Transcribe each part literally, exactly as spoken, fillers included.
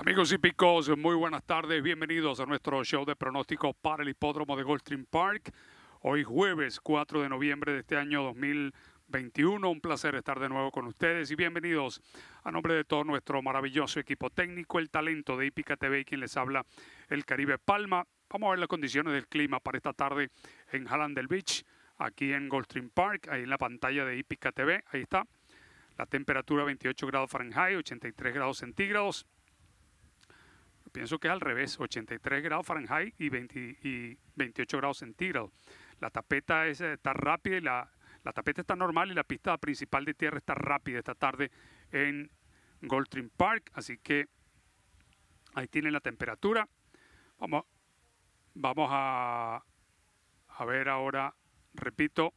Amigos hípicos, muy buenas tardes. Bienvenidos a nuestro show de pronóstico para el hipódromo de Gulfstream Park. Hoy jueves cuatro de noviembre de este año dos mil veintiuno. Un placer estar de nuevo con ustedes y bienvenidos a nombre de todo nuestro maravilloso equipo técnico, el talento de Hípica T V y quien les habla, el Caribe Palma. Vamos a ver las condiciones del clima para esta tarde en Hallandale Beach, aquí en Gulfstream Park, ahí en la pantalla de Hípica T V. Ahí está. La temperatura veintiocho grados Fahrenheit, ochenta y tres grados centígrados. Pienso que es al revés, ochenta y tres grados Fahrenheit y, veinte, y veintiocho grados centígrados. La tapeta es, está rápida y la, la tapeta está normal y la pista principal de tierra está rápida esta tarde en Gulfstream Park. Así que ahí tienen la temperatura. Vamos, vamos a, a ver ahora, repito,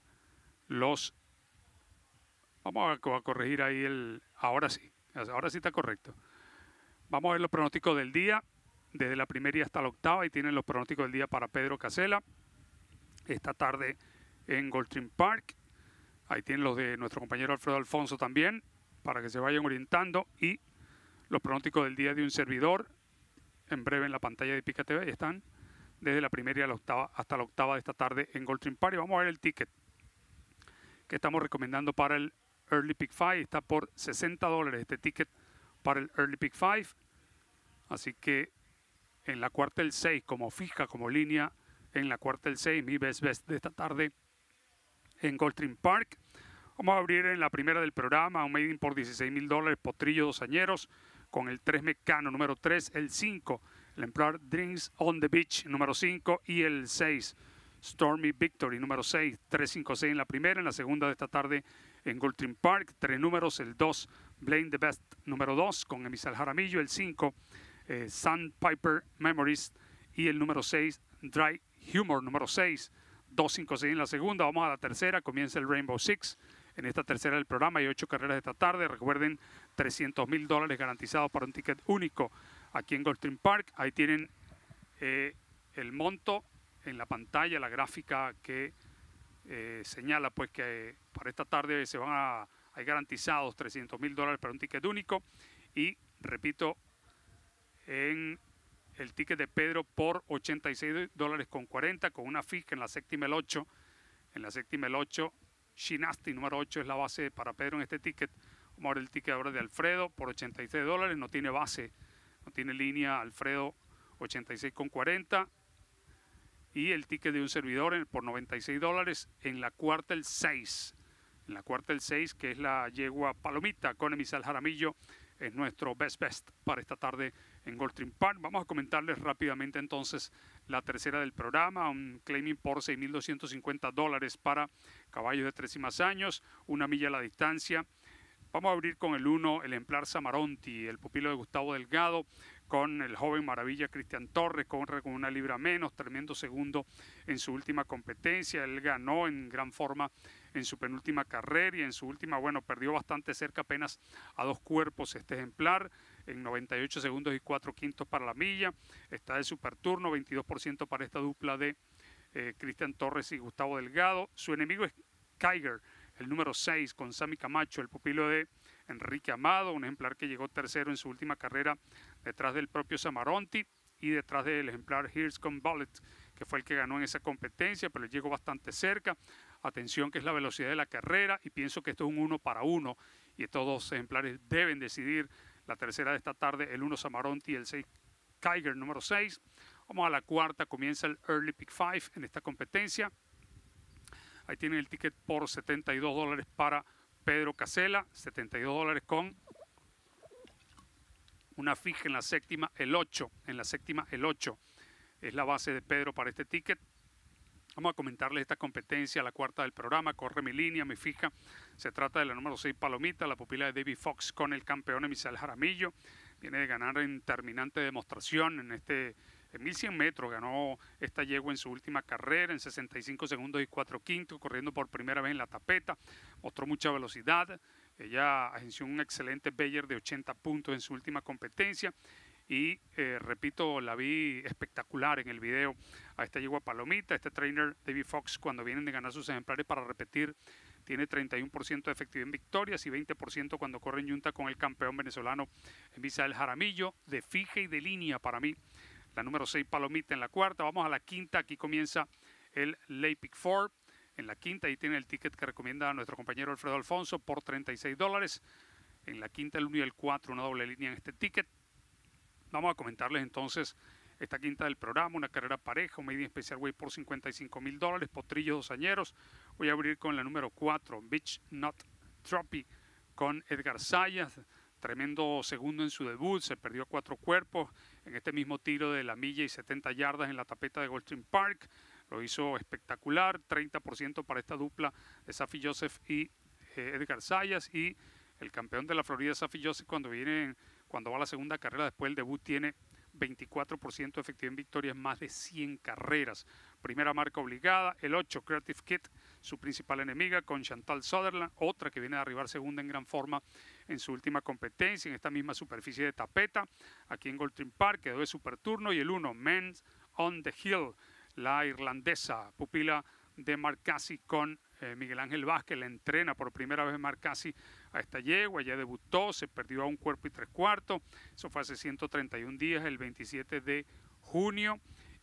los... Vamos a, a corregir ahí el... Ahora sí, ahora sí está correcto. Vamos a ver los pronósticos del día, desde la primera hasta la octava, y tienen los pronósticos del día para Pedro Casella, esta tarde en Gulfstream Park. Ahí tienen los de nuestro compañero Alfredo Alfonso también, para que se vayan orientando, y los pronósticos del día de un servidor, en breve en la pantalla de Hípica T V, están desde la primera y a la octava, hasta la octava de esta tarde en Gulfstream Park. Y vamos a ver el ticket que estamos recomendando para el Early Pick cinco, está por sesenta dólares este ticket para el Early Pick cinco, así que en la cuarta el seis como fija, como línea, en la cuarta el seis, mi best best de esta tarde en Gulfstream Park. Vamos a abrir en la primera del programa, un maiden por dieciséis mil dólares, potrillo dos añeros, con el tres Mecano, número tres, el cinco, el ejemplar Dreams on the Beach, número cinco, y el seis, Stormy Victory, número seis, tres cinco seis en la primera, en la segunda de esta tarde en Gulfstream Park, tres números, el dos, Blame the Best, número dos, con Emisal Jaramillo, el cinco, eh, Sandpiper Memories, y el número seis, Dry Humor, número seis, dos cinco seis en la segunda. Vamos a la tercera, comienza el Rainbow Six. En esta tercera del programa hay ocho carreras esta tarde. Recuerden, trescientos mil dólares garantizados para un ticket único aquí en Gulfstream Park. Ahí tienen eh, el monto en la pantalla, la gráfica que eh, señala pues que para esta tarde se van a, hay garantizados trescientos mil dólares para un ticket único. Y repito, en el ticket de Pedro por ochenta y seis dólares con cuarenta, con una fija en la séptima el ocho. En la séptima el ocho, Shinasti número ocho es la base para Pedro en este ticket. Vamos a ver el ticket ahora de Alfredo por ochenta y seis dólares, no tiene base, no tiene línea. Alfredo ochenta y seis con cuarenta. Y el ticket de un servidor por noventa y seis dólares en la cuarta el seis. En la cuarta el seis, que es la yegua Palomita con Emisal Jaramillo, es nuestro best best para esta tarde en Gulfstream Park. Vamos a comentarles rápidamente entonces la tercera del programa, un claiming por seis mil doscientos cincuenta dólares para caballos de tres y más años, una milla a la distancia. Vamos a abrir con el uno, el ejemplar Samaronti, el pupilo de Gustavo Delgado, con el joven maravilla Cristian Torres, corre con una libra menos, tremendo segundo en su última competencia. Él ganó en gran forma en su penúltima carrera y en su última, bueno, perdió bastante cerca, apenas a dos cuerpos este ejemplar, en noventa y ocho segundos y cuatro quintos para la milla. Está de super turno, veintidós por ciento para esta dupla de eh, Cristian Torres y Gustavo Delgado. Su enemigo es Kiger, el número seis, con Sammy Camacho, el pupilo de Enrique Amado, un ejemplar que llegó tercero en su última carrera detrás del propio Samaronti y detrás del ejemplar Here's Come Bullet, que fue el que ganó en esa competencia, pero llegó bastante cerca. Atención, que es la velocidad de la carrera, y pienso que esto es un uno para uno, y estos dos ejemplares deben decidir la tercera de esta tarde, el uno Samaronti y el seis Kiger, número seis. Vamos a la cuarta, comienza el Early Pick cinco en esta competencia. Ahí tienen el ticket por setenta y dos dólares para Pedro Casella, setenta y dos dólares con una fija en la séptima, el ocho. En la séptima, el ocho es la base de Pedro para este ticket. Vamos a comentarles esta competencia, la cuarta del programa. Corre mi línea, mi fija. Se trata de la número seis Palomita, la pupila de David Fox con el campeón Emisal Jaramillo. Viene de ganar en terminante demostración en este en mil cien metros. Ganó esta yegua en su última carrera en sesenta y cinco segundos y cuatro quintos, corriendo por primera vez en la tapeta. Mostró mucha velocidad. Ella agenció un excelente Bayer de ochenta puntos en su última competencia. y eh, repito, la vi espectacular en el video a esta yegua Palomita. Este trainer David Fox, cuando vienen de ganar sus ejemplares para repetir, tiene treinta y uno por ciento de efectividad en victorias y veinte por ciento cuando corre en yunta con el campeón venezolano Misael Jaramillo. De fija y de línea para mí la número seis Palomita en la cuarta. Vamos a la quinta, aquí comienza el Late Pick cuatro. En la quinta, ahí tiene el ticket que recomienda a nuestro compañero Alfredo Alfonso por treinta y seis dólares. En la quinta, el uno y el cuatro, una doble línea en este ticket. Vamos a comentarles entonces esta quinta del programa, una carrera pareja, un Made Special Weight por cincuenta y cinco mil dólares, potrillos dos añeros. Voy a abrir con la número cuatro, Beach Nut Trophy, con Edgar Sayas, tremendo segundo en su debut, se perdió cuatro cuerpos en este mismo tiro de la milla y setenta yardas en la tapeta de Gulfstream Park. Lo hizo espectacular, treinta por ciento para esta dupla de Safi Joseph y eh, Edgar Sayas, y el campeón de la Florida, Safi Joseph, cuando viene, cuando va a la segunda carrera después del debut, tiene veinticuatro por ciento de efectividad en victorias, más de cien carreras. Primera marca obligada, el ocho, Creative Kit, su principal enemiga, con Chantal Sutherland, otra que viene de arribar segunda en gran forma en su última competencia, en esta misma superficie de tapeta, aquí en Gulfstream Park, quedó de super turno. Y el uno, Men's on the Hill, la irlandesa, pupila de Marcassi, con eh, Miguel Ángel Vázquez. La entrena por primera vez Marcassi a esta yegua, ya debutó, se perdió a un cuerpo y tres cuartos, eso fue hace ciento treinta y un días, el veintisiete de junio,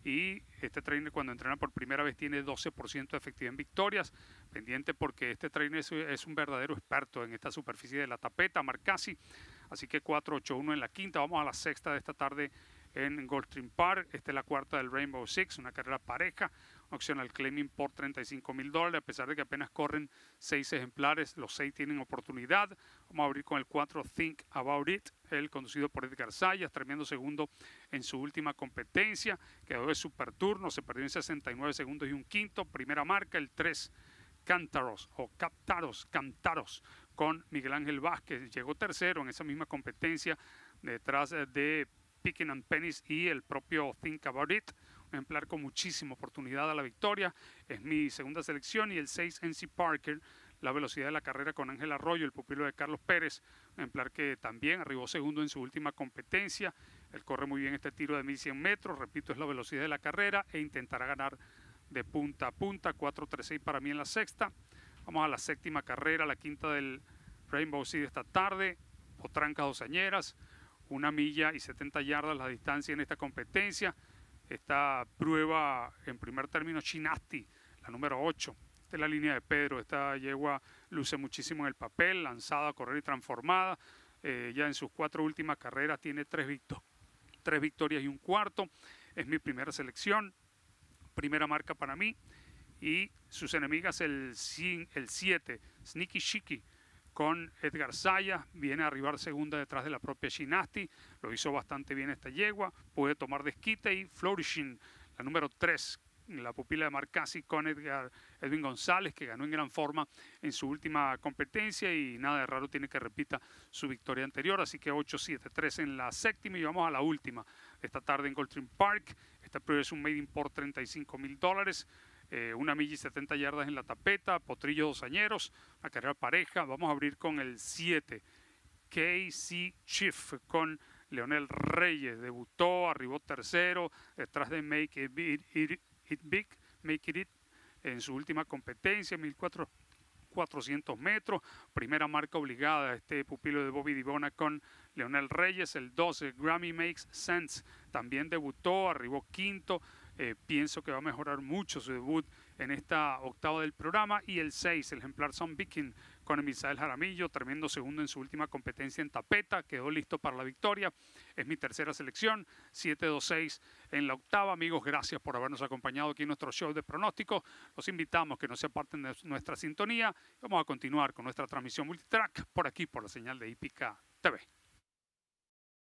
y este trainer cuando entrena por primera vez tiene doce por ciento de efectividad en victorias, pendiente porque este trainer es, es un verdadero experto en esta superficie de la tapeta, Marcassi, así que cuatro ocho uno en la quinta. Vamos a la sexta de esta tarde en Gulfstream Park. Esta es la cuarta del Rainbow Six, una carrera pareja, optional claiming por treinta y cinco mil dólares, a pesar de que apenas corren seis ejemplares, los seis tienen oportunidad. Vamos a abrir con el cuatro, Think About It, el conducido por Edgar Sayas, tremendo segundo en su última competencia, quedó de super turno, se perdió en sesenta y nueve segundos y un quinto. Primera marca, el tres, Cantaros o Captaros, Cantaros, con Miguel Ángel Vázquez, llegó tercero en esa misma competencia detrás de Picking and Pennies y el propio Think About It, un ejemplar con muchísima oportunidad a la victoria. Es mi segunda selección. Y el seis, N C Parker, la velocidad de la carrera con Ángel Arroyo, el pupilo de Carlos Pérez, un ejemplar que también arribó segundo en su última competencia. Él corre muy bien este tiro de mil cien metros, repito, es la velocidad de la carrera e intentará ganar de punta a punta. Cuatro tres seis para mí en la sexta. Vamos a la séptima carrera, la quinta del Rainbow Six de esta tarde, Potrancas doceñeras, una milla y setenta yardas la distancia en esta competencia. Esta prueba en primer término, Chinasti, la número ocho. Esta es la línea de Pedro. Esta yegua luce muchísimo en el papel, lanzada a correr y transformada. Eh, ya en sus cuatro últimas carreras tiene tres, victo tres victorias y un cuarto. Es mi primera selección, primera marca para mí. Y sus enemigas, el siete, Sneaky Shiki, con Edgar Sayas, viene a arribar segunda detrás de la propia Chinasti, lo hizo bastante bien esta yegua, puede tomar desquite. Y Flourishing, la número tres, la pupila de Marcassi, con Edgar, Edwin González, que ganó en gran forma en su última competencia y nada de raro tiene que repita su victoria anterior, así que ocho siete tres en la séptima. Y vamos a la última esta tarde en Gulfstream Park. Esta prueba es un Made in por treinta y cinco mil dólares. Eh, una milla y setenta yardas en la tapeta, potrillo dos añeros, una carrera pareja. Vamos a abrir con el siete, K C Chief, con Leonel Reyes. Debutó, arribó tercero, detrás de Make It, It, It, It Big, Make It It, en su última competencia, mil cuatrocientos metros. Primera marca obligada, este pupilo de Bobby Dibona con Leonel Reyes. El doce, Grammy Makes Sense, también debutó, arribó quinto. Eh, pienso que va a mejorar mucho su debut en esta octava del programa. Y el seis, el ejemplar Son Viking, con Misael Jaramillo, tremendo segundo en su última competencia en tapeta, quedó listo para la victoria. Es mi tercera selección, siete dos seis en la octava. Amigos, gracias por habernos acompañado aquí en nuestro show de pronósticos. Los invitamos que no se aparten de nuestra sintonía. Vamos a continuar con nuestra transmisión multitrack por aquí, por la señal de Hípica T V.